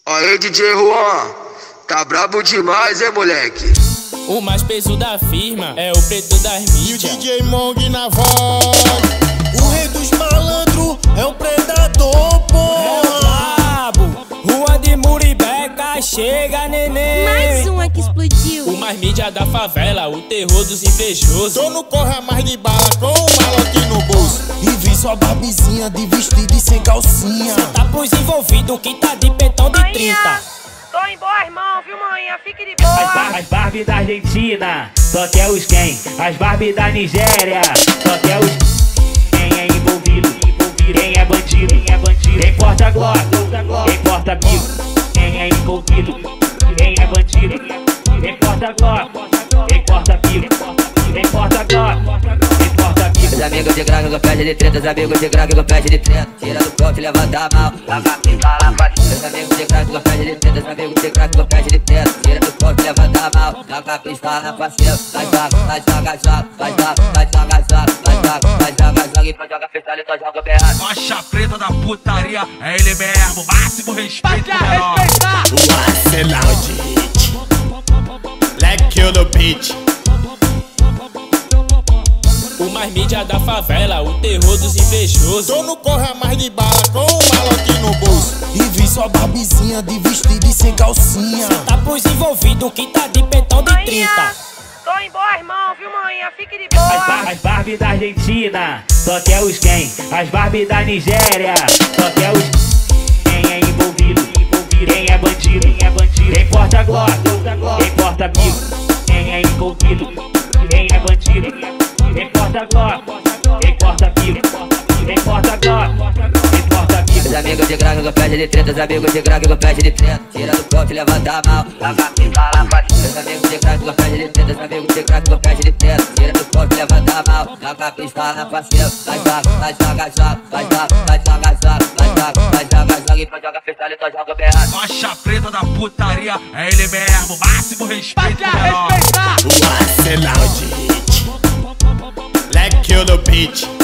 Aí, DJ Juan, tá brabo demais, hein, moleque? O mais peso da firma é o preto das mídias. E o DJ Mong na voz. O rei dos malandros é o predador, pô. É o brabo, Juan de Muribeca, chega, neném. Mais uma que explodiu. O mais mídia da favela, o terror dos invejosos. Tô no corre mais de bala com o maloquinho no bolso. E vi sua barbizinha de vestido e sem calcinha. Tá pros envolvidos que tá de pentão de 30. Tô em boas mãos, viu, manhã? Fique de boa. As Barbie da Argentina, só quer os quem? As Barbie da Nigéria, só quer os quem é envolvido, quem é bandido, quem porta glória, quem porta bico, quem é envolvido, quem é bandido, quem porta glória, quem porta bico, quem porta glória, quem porta bico. Os amigos de graça com pede de treta, os amigos de graça com pede de treta. Tira do ponto e levanta a mão, lava e fala pra ti. Os amigos de graça com pede de treta, os amigos de graça com pede de treta. Tira do ponto e levanta a mão, lava e fala pra ti. Vai joga, vai joga, joga, vai joga, vai joga, joga, vai joga, vai joga, joga. E pra jogar freestyle, então joga berrado. Faixa preta da putaria, é ele mesmo, máximo respeito, menor. O arsenal de hit. Let's kill the beat. O mais mídia da favela, o terror dos invejosos. Tô no corre mais de bala com o maloquinho no bolso. E vi sua barbizinha de vestido e sem calcinha. Tá pros envolvidos que tá de pentão de 30. Tô em boas mãos, viu, manhã? Fique de boa. As Barbie da Argentina, só quer os quem? As Barbie da Nigéria, só quer os quem é envolvido, quem é bandido, quem porta glória, quem porta bico, quem é envolvido, quem é bandido, quem porta glória, quem porta bico, quem porta glória, quem porta bico. Os amigos de graça com pede de treta, os amigos de graça com pede de treta. Tira do ponto e levanta a mão, lava e fala pra ti. Os amigos de graça com pede de treta, os amigos de graça com pede de treta. Tira do ponto e levanta a mão, lava e fala pra ti. Vai joga, vai joga, joga, vai joga, vai joga, joga, vai joga, vai joga, joga. E pra jogar freestyle, então joga berrado. Faixa preta da putaria, é ele mesmo, máximo respeito, menor. O arsenal de hit. Let's kill the beat.